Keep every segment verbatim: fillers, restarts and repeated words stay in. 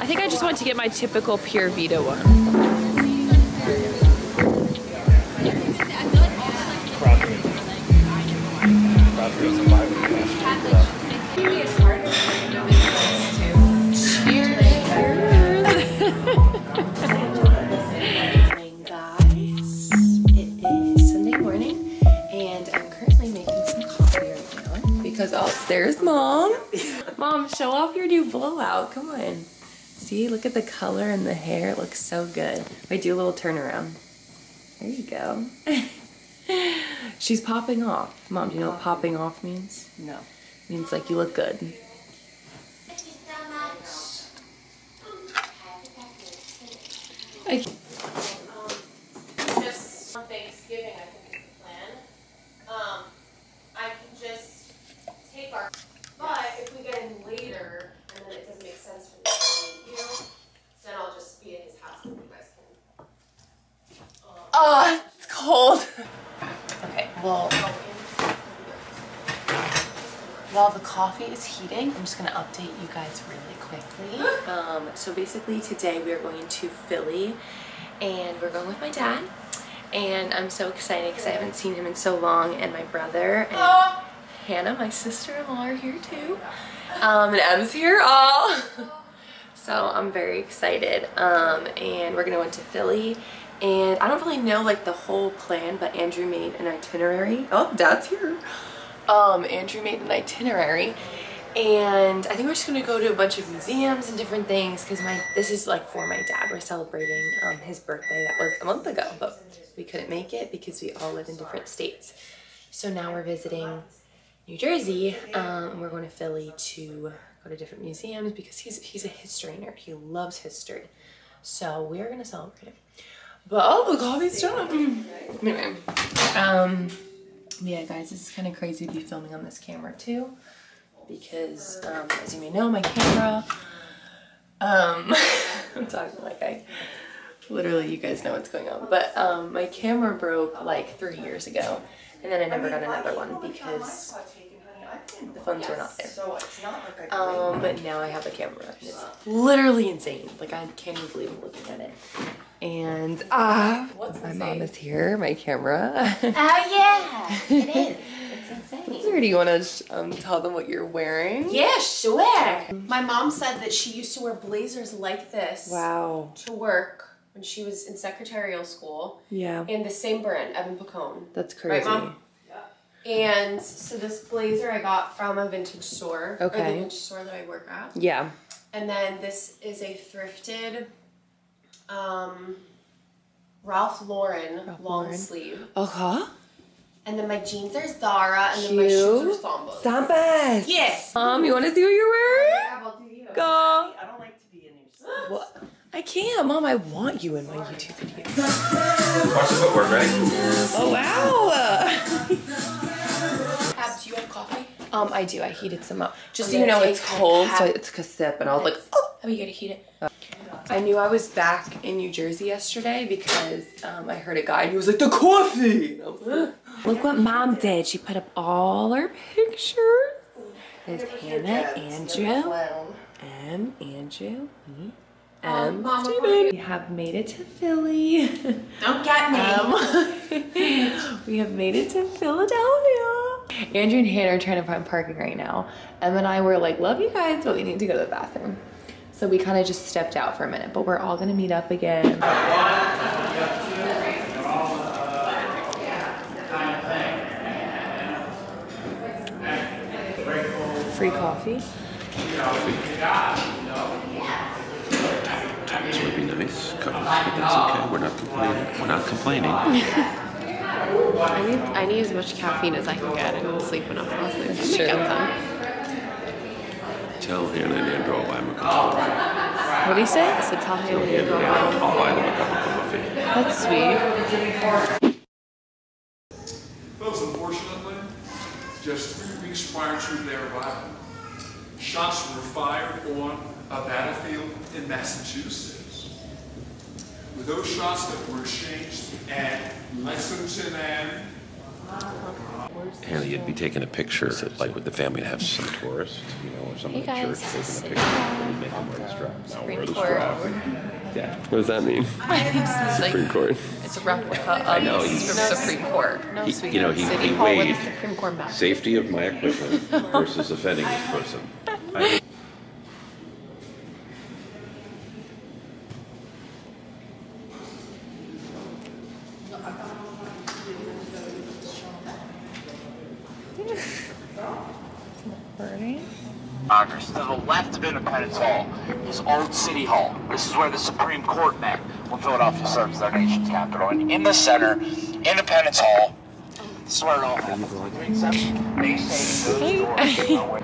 think I just want to get my typical Pure Vita one. Because oh, there's mom. Mom, show off your new blowout. Come on. See, look at the color and the hair. It looks so good. Wait, do a little turnaround. There you go. She's popping off. Mom, do you know what popping off means? No. It means like you look good. Thank you so much. I just on Thanksgiving, I think is the plan. Um, I can just take our, but if we get in later and then it doesn't make sense for me to meet you, then I'll just be at his house and you guys can. Um, oh, it's cold. Okay, well, while the coffee is heating, I'm just gonna update you guys really quickly. Um, so basically today we are going to Philly and we're going with my dad. And I'm so excited because I haven't seen him in so long, and my brother and Hannah, my sister-in-law, are here too. Um, and Em's here. Oh. So I'm very excited. Um, and we're gonna go into Philly. And I don't really know like the whole plan, but Andrew made an itinerary. Oh, Dad's here. Um, Andrew made an itinerary, and I think we're just gonna go to a bunch of museums and different things because my this is like for my dad. We're celebrating um, his birthday that was a month ago, but we couldn't make it because we all live in different states. So now we're visiting New Jersey. Um, we're going to Philly to go to different museums because he's he's a history nerd. He loves history, so we're gonna celebrate it. But oh, the coffee's done. Anyway, um, yeah, guys, this is kind of crazy to be filming on this camera too, because um, as you may know, my camera. Um, I'm talking like I literally, you guys know what's going on, but um, my camera broke like three years ago, and then I never got another one because the funds were not there. Um, but now I have a camera, and it's literally insane. Like I can't even believe I'm looking at it. And ah, uh, my mom is here, my camera. Oh yeah, it is. It's insane. Or do you want to um, tell them what you're wearing? Yeah, sure. My mom said that she used to wear blazers like this. Wow. To work when she was in secretarial school. Yeah. In the same brand, Evan Pacone. That's crazy. Right, Mom? Yeah. And so this blazer I got from a vintage store. Okay. Or the vintage store that I work at. Yeah. And then this is a thrifted um, Ralph Lauren Ralph long Lauren. sleeve. Okay. And then my jeans are Zara, and Cute. then my shoes are Sambas. Sambas. Yes. Um, you want to see what you're wearing? Yeah, well, do you. Go. I don't like to be in your stuff. What? I can't, Mom. I want you in my YouTube videos. Watch the footwork, ready? Oh wow. Ab, do you have coffee? Um, I do. I heated some up. Just I'm so you know, gonna it's take cold, half- so I took a sip, and I was like, oh. How are you gonna heat it? I knew I was back in New Jersey yesterday because um, I heard a guy and he was like, the coffee! And I was like, look what Mom did. She put up all her pictures. There's Hannah, Andrew, Em, Andrew, me, Em, Mom, Steven. We have made it to Philly. Don't get me. Um, we have made it to Philadelphia. Andrew and Hannah are trying to find parking right now. Em and I were like, love you guys, but we need to go to the bathroom. So we kind of just stepped out for a minute, but we're all gonna meet up again. Free coffee. Tax would be nice. It's okay. We're not complaining. We're not complaining. I need I need as much caffeine as I can get. I don't sleep enough, honestly. Sure. Tell Hannah and Andrew I'll buy them a cup of coffee. What do you say? So tell Tell him. Hannah and Andrew I'll buy them a cup of coffee. That's sweet. Folks, unfortunately, just three weeks prior to their arrival, shots were fired on a battlefield in Massachusetts. With those shots that were exchanged at Lexington and Haley, you'd be taking a picture, like with the family, to have some tourist, you know, or somebody Hey at guys, church taking a picture. We'd make them wear the strap. Now wear the strap. Yeah. What does that mean? Supreme Court. It's a replica of I know, he's- the Supreme Court. No, He, sweetie. you know, he, City he Hall with weighed the Supreme Court map. safety of my equipment versus offending this person. I, Congress. To the left of Independence Hall is Old City Hall. This is where the Supreme Court met when Philadelphia served as our nation's capital. And in the center, Independence Hall. This is where it all happens. They say those doors go away.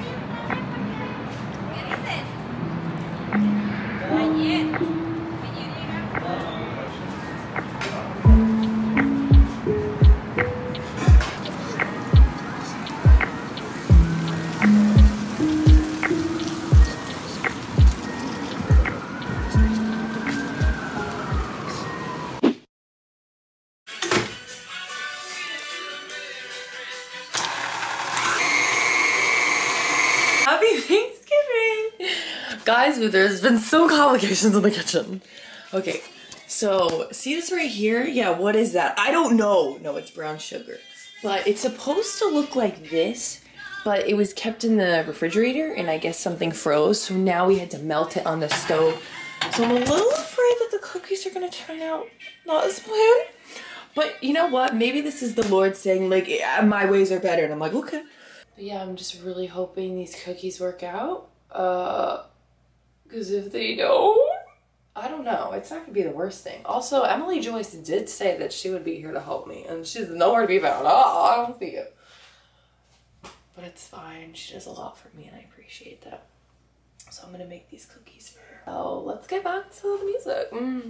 Happy Thanksgiving! Guys, there's been some complications in the kitchen. Okay, so see this right here? Yeah, what is that? I don't know. No, it's brown sugar. But it's supposed to look like this, but it was kept in the refrigerator and I guess something froze, so now we had to melt it on the stove. So I'm a little afraid that the cookies are gonna turn out not as planned. But you know what? Maybe this is the Lord saying, like, yeah, my ways are better. And I'm like, okay. But yeah, I'm just really hoping these cookies work out. Uh, because if they don't, I don't know. It's not gonna be the worst thing. Also, Emily Joyce did say that she would be here to help me, and she's nowhere to be found. Oh, I don't see it. But it's fine. She does a lot for me, and I appreciate that. So I'm gonna make these cookies for her. So let's get back to the music. Mm.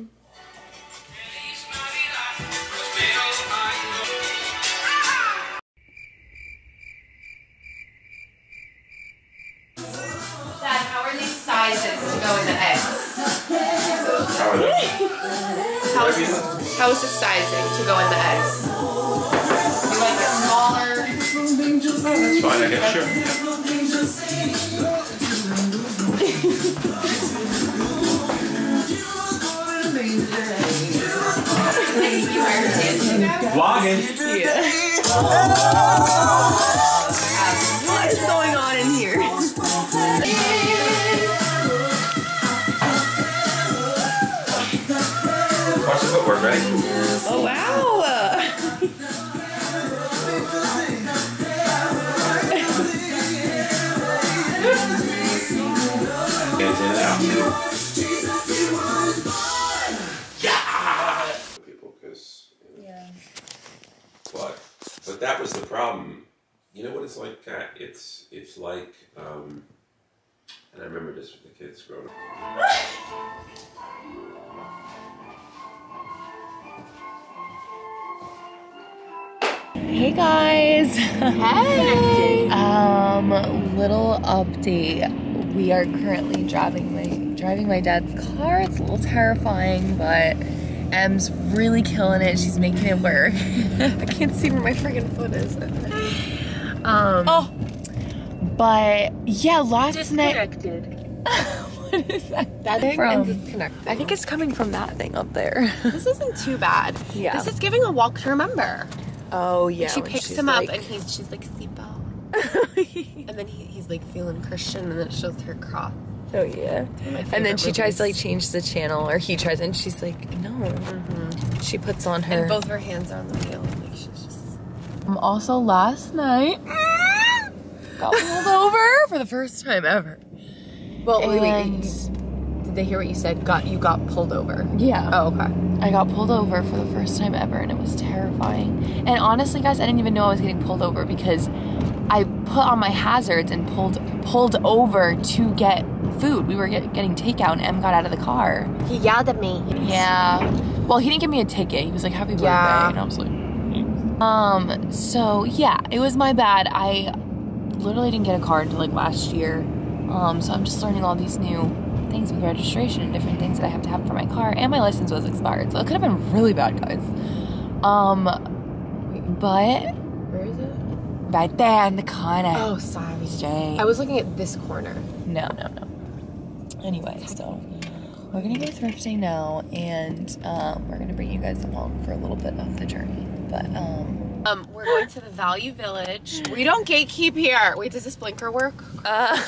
Dad, how are these sizes to go in the eggs? how are they? How is this, how is this sizing to go in the eggs? You like it smaller? That's fine, I guess, sure. Vlogging. Yeah. What is going on in here? Watch the footwork, ready? Oh wow! Hands in and out. Yeah! People, because, you know, yeah. But, but that was the problem. You know what it's like, Kat? It's, it's like, um, and I remember this with the kids growing up. Hey guys! Hey! Um, little update. We are currently driving my driving my dad's car. It's a little terrifying, but Em's really killing it. She's making it work. I can't see where my friggin' foot is. Um, oh! But yeah, last night. What is that? That thing from? and disconnected. I think it's coming from that thing up there. This isn't too bad. Yeah. This is giving a walk to remember. Oh yeah. And she picks him like, up and he's she's like seatbelt. And then he, he's like feeling Christian and then it shows her cross. Oh yeah. And then she tries to like change the channel, or he tries, and she's like, no. Mm-hmm. She puts on her. And both her hands are on the wheel. Like she's just. Um, also last night got pulled over for the first time ever. Well, and wait, wait, wait. Did they hear what you said? Got you got pulled over? Yeah. Oh, okay. I got pulled over for the first time ever, and it was terrifying. And honestly, guys, I didn't even know I was getting pulled over because I put on my hazards and pulled pulled over to get food. We were get, getting takeout, and Em got out of the car. He yelled at me. Yeah. Well, he didn't give me a ticket. He was like, "Happy birthday," Yeah. and I was like, um. So yeah, it was my bad. I literally didn't get a car until like last year. Um. So I'm just learning all these new things with registration and different things that I have to have for my car, and my license was expired, so it could have been really bad, guys. Um. But Where is it? right there in the corner. Oh, sorry. Straight. I was looking at this corner. No, no, no. Anyway, so we're gonna go thrifting now, and um, we're gonna bring you guys along for a little bit of the journey. But um, Um, we're going to the Value Village. We don't gatekeep here. Wait, does this blinker work? uh,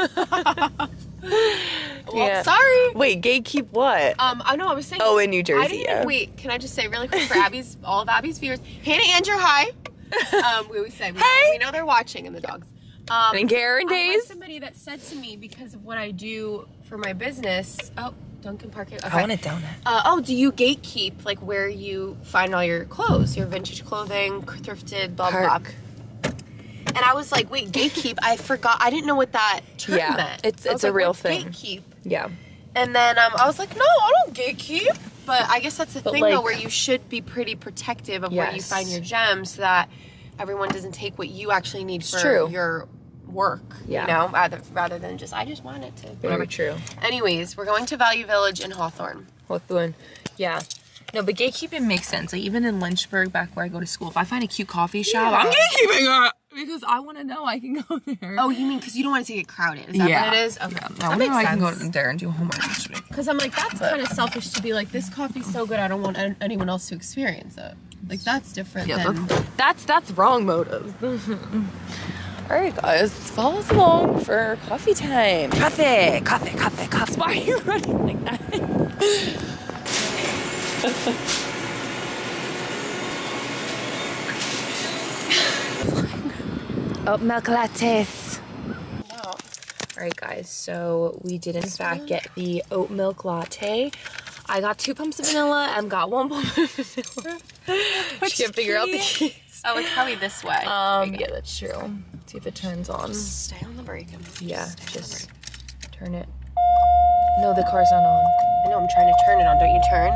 Well, yeah. sorry. Wait, gatekeep what? Um, I know I was saying. Oh, in New I Jersey. didn't, Yeah. Wait, can I just say really quick for Abby's, all of Abby's viewers, Hannah and your hi. Um, we always say, we, Hey! we know they're watching, and the dogs. Um, And Karen I had days. somebody that said to me, because of what I do for my business, oh, Duncan Park. Okay. I want a donut. Uh, oh, do you gatekeep like where you find all your clothes, your vintage clothing, thrifted, blah blah? Park. And I was like, wait, gatekeep? I forgot. I didn't know what that term Yeah, meant. it's- I was it's a like, real what's thing. Gatekeep. Yeah. And then um, I was like, no, I don't gatekeep. But I guess that's the But, thing, like- though, where you should be pretty protective of where you Yes. find your gems, so that everyone doesn't take what you actually need for true. your work. Yeah. You know, rather rather than just I just want it to. Whatever. Very true. Anyways, we're going to Value Village in Hawthorne. Hawthorne. Yeah. No, but gatekeeping makes sense. Like even in Lynchburg, back where I go to school, if I find a cute coffee shop, Yeah. I'm gatekeeping it because I want to know I can go there. Oh, you mean because you don't want it to get crowded? Is that yeah. what it is? Okay, Yeah. I that want makes to know I can go sense. there and do homework yesterday. Because I'm like, that's kind of selfish to be like, this coffee's so good, I don't want an- anyone else to experience it. Like that's different Yeah, than. that's, that's that's wrong motive. All right, guys, follow us along for coffee time. Coffee, coffee, coffee, coffee. Why are you running like that? Oh, milk lattes. All right, guys, so we did in fact get the oat milk latte. I got two pumps of vanilla and got one pump of vanilla. She can't figure out the keys. Oh, it's probably this way. Um, yeah, that's true. See if it turns on. Stay on the brake. I'm Yeah, stay on the just brake. turn it. No, the car's not on. I know, I'm trying to turn it on. Don't you turn?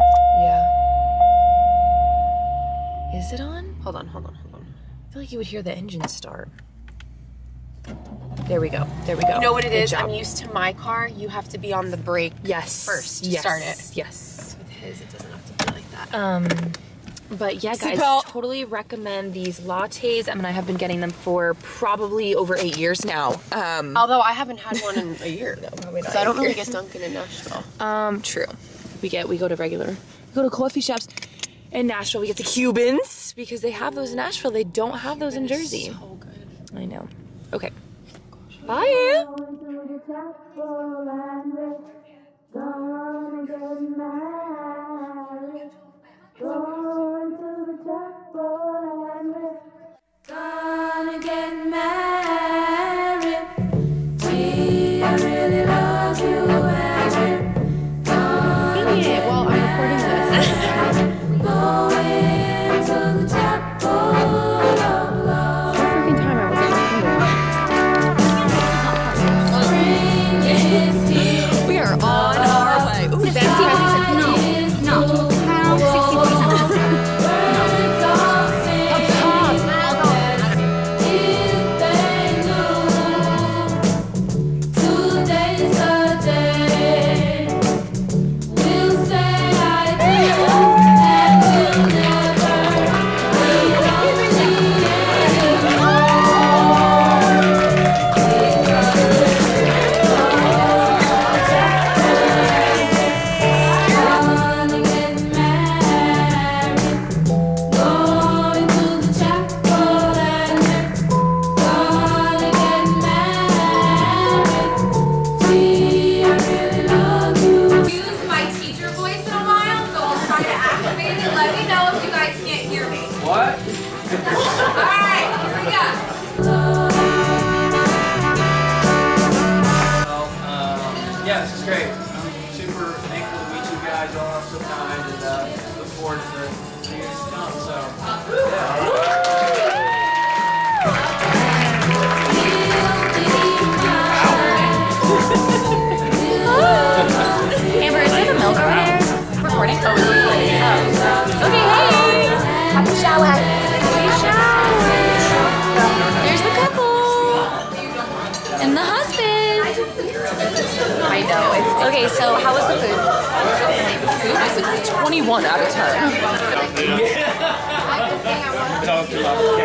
Yeah. Is it on? Hold on, hold on, hold on. I feel like you would hear the engine start. There we go. There we go. You know what it Good is? job. I'm used to my car. You have to be on the brake Yes. first to yes. start it. Yes. With his, it doesn't have to be like that. Um, but yeah, guys, Seatbelt. totally recommend these lattes. I mean, I have been getting them for probably over eight years now. Um, Although I haven't had one in a year. no, probably not. So I don't eight really years. get Dunkin' in Nashville. Um, true. We get, we go to regular, we go to coffee shops in Nashville. We get the Cubans because they have those in Nashville. They don't have those in Jersey. So good. I know. Okay. Bye. Gonna get married. Gee, I really love you, Andrew. Hey, well, I'm recording this. Going to the chapel of love. What freaking time I was Spring is here. We are on our way. Ooh, Is no. Birds all sing. If they knew, today's the day. We'll say I do, and we'll never be lonely Gonna get married, going to the chapel and gonna get married. Gee, I really love you. Use my teacher voice in a while, so I'll try to activate it. Let me know if you guys can't hear me. What? Alright, here we go. Well, um, yeah, this is great. I'm super thankful to meet you guys. Y'all are so kind, and uh, look forward to the years to come. So, yeah. Amber, is there the milk over there? Recording? Oh, it's recording. Oh. Okay, hey! Happy shower. Happy shower. There's the couple. And the husband. I know. It's, okay, so how was the food? Food was a twenty-one out of ten. You're allowed to